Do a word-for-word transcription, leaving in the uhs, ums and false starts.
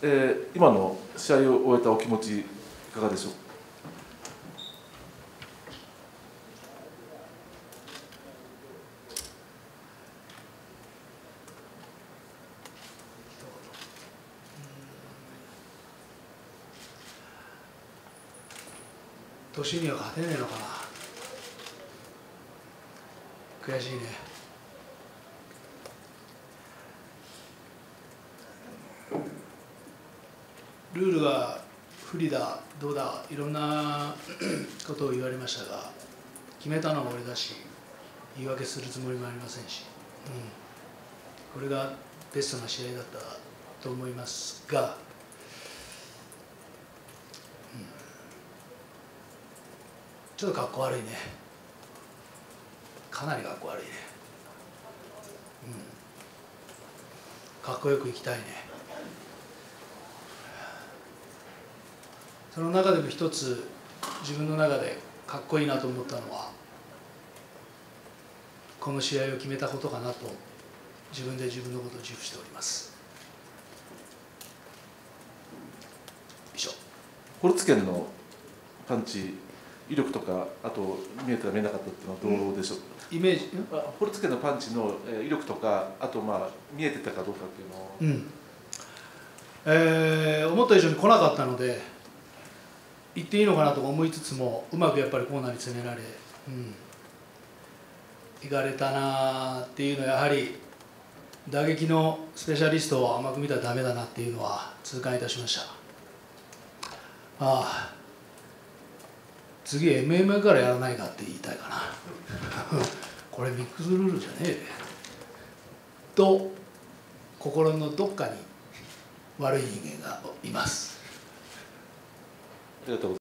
えー、今の試合を終えたお気持ちいかがでしょうか。 年には勝てねえのかな。悔しいね。ルールが不利だどうだいろんなことを言われましたが、決めたのは俺だし言い訳するつもりもありませんし、うん、これがベストな試合だったと思いますが、うん、ちょっとかっこ悪いね。かなりかっこ悪いね、うん、かっこよくいきたいね。その中でも一つ自分の中でかっこいいなと思ったのはこの試合を決めたことかなと自分で自分のことを自負しております。以上。 ホルツケンのパンチ威力とか、あと見えたら見えなかったっていうのはどうでしょうか。 イメージ、 ホルツケンのパンチの威力とか、あとまあ見えてたかどうかっていうのを、 うん、えー、思った以上に来なかったので言っていいのかなと思いつつも、うまくやっぱりコーナーに攻められ、うん、いかれたなっていうのは、やはり打撃のスペシャリストを甘く見たらダメだなっていうのは痛感いたしました。ああ、次 エムエムエー からやらないかって言いたいかなこれミックスルールじゃねえでと心のどっかに悪い人間がいます。 ありがとうございます。